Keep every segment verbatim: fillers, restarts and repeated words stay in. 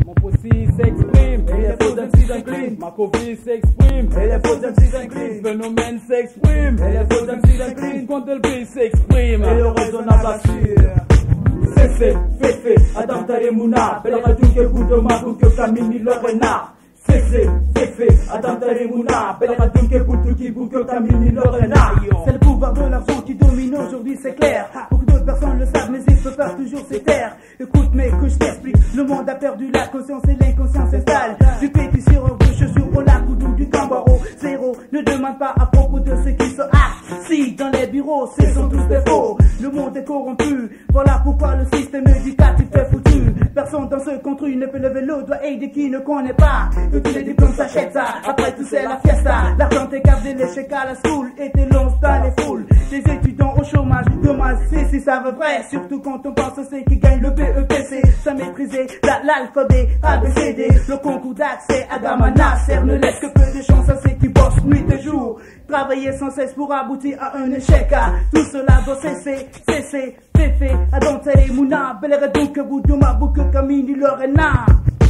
Mon possi s'exprime, et les faux M C s'inclinent. ma copie s'exprime, Et les faux M C s'inclinent. phénomène s'exprime, Et les faux M C s'inclinent. quand elle brille s'exprime. Et le raisonnable assure. Cessez, Féfé, Adam Taremouna, Belle Radouke, Boudoma, Bouke, Kamini, Lorena. Cessez, Féfé, Adam Taremouna, Belle Radouke, Boudouki, Bouke, Kamini, Lorena. C'est le pouvoir de l'argent qui domine aujourd'hui, c'est clair. Beaucoup d'autres personnes le savent, mais ils peuvent toujours se taire. Écoute, mais que je t'explique, le monde a perdu la conscience et l'inconscience s'installe. Du pétis sur un je sur au lac ou du Cambaro. Zéro, ne demande pas à propos de ce qui se hâte. Si, dans les bureaux, ce sont tous des faux. Le monde est corrompu, voilà pourquoi le système éducatif est foutu. Personne dans ce construit ne peut lever le doigt aider qui ne connaît pas. Que tous les diplômes s'achètent ça, après tout c'est la fiesta. L'argent est gardé, l'échec à la school, et t'es long dans les foules. Des étudiants au chômage, dommage, c'est si ça veut vrai. Surtout quand on pense à ceux qui gagnent le B E P C, sans maîtriser l'alphabet A B C D. Le concours d'accès à Gamma Nasser ne laisse que peu de chance à ceux qui bossent nuit et jour. Travailler sans cesse pour aboutir à un échec. Tout cela doit cesser, cesser, Féfé, Adam Taremouna, Belle Radouke, Boudoma, Bouke, Kamini, Lorena.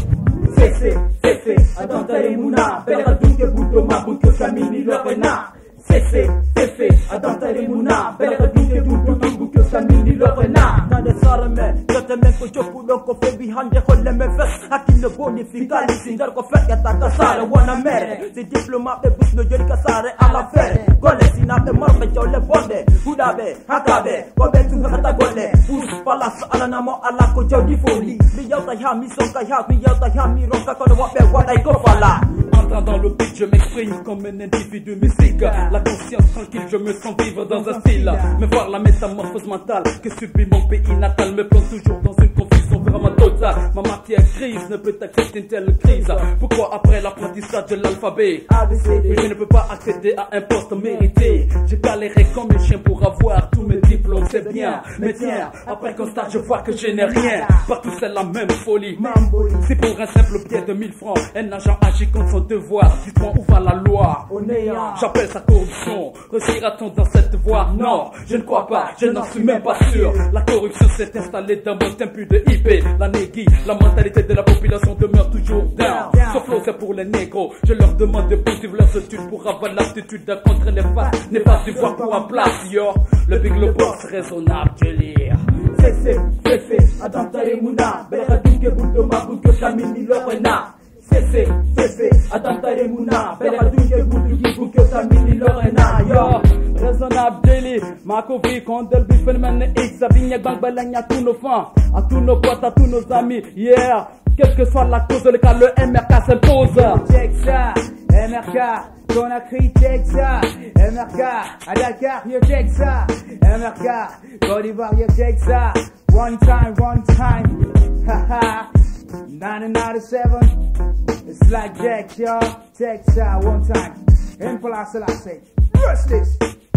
Cessez, Féfé, Adam Taremouna, Belle Radouke, Boudoma, Bouke, Kamini, Lorena. Cessez, Féfé, Adam Taremouna, Belle Radouke, Boudoma, Bouke, Kamini, Lorena. Nane sarame, jote men ko chopu don ko febi hande holle men fes. Akine bonifica li sindar ko fet yata kasare wana mere. Si diplomate bus no jori kasare ala fere. Gole sinate marbe jole bonde, hudabe, hakabe, kobe tunga kata gole. Us palas ala namo ala ko jodi foli. Mi yauta ya mi sonka ya, mi yauta ya mi ronka kono wape wadai ko fala. Entrant dans le beat, je m'exprime comme un individu musique. La conscience tranquille, je me sens vivre dans un style. Mais voir la métamorphose mentale que subit mon pays natal me plonge toujours dans une confusion vraiment totale. Ma matière grise ne peut accepter une telle crise. Pourquoi après l'apprentissage de l'alphabet, je ne peux pas accéder à un poste mérité? J'ai galéré comme un chien pour avoir tous mes diplômes, c'est bien. Mais tiens, après constat, je vois que je n'ai rien. Partout c'est la même folie. C'est pour un simple billet de mille francs. Un agent agit contre son devoir. Dites-moi où va la loi? J'appelle ça corruption. Réussira-t-on dans cette voie? Non, je ne crois pas, je n'en suis même pas sûr. La corruption s'est installée dans mon temple de I P. La négui, la mentalité de la population demeure toujours down. Ce flow c'est pour les négros. Je leur demande de poursuivre leurs études pour avoir l'aptitude de contre les faces. N'est pas du voir pour un place, yo. Le big le boss raisonnable de lire. Cessez, Féfé, Adam Taremouna, Belle Radouke, Boudoma, Bouke, Kamini, Lorena. Cessez, Féfé, Adam Taremouna, Belle Radouke, Boudouki, Bouke, Kamini, Lorena. Yo, raisonnable daily, ma copie, quand elle vit phénomène X, ça vigne gang balagne à tous nos fans, à tous nos potes, à tous nos amis, yeah. Quelle que soit la cause, le cas, le M R K s'impose. Check ça, M R K, Conakry, check ça, M R K, à Dakar, yo check ça, M R K, Côte d'Ivoire, yo check ça, one time, one time, haha, nineteen ninety-seven, it's like Jack, yo, check ça, one time, in Palace, I say, what's this?